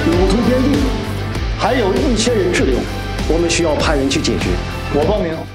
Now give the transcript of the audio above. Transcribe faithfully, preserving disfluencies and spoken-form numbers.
路途边地，还有一千人滞留，我们需要派人去解决。我报名。